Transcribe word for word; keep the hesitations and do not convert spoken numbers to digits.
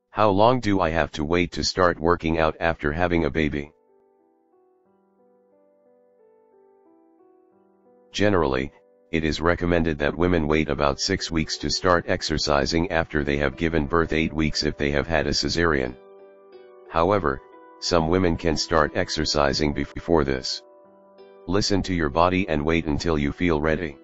How long do I have to wait to start working out after having a baby? Generally, it is recommended that women wait about six weeks to start exercising after they have given birth, eight weeks if they have had a cesarean. However, some women can start exercising before this. Listen to your body and wait until you feel ready.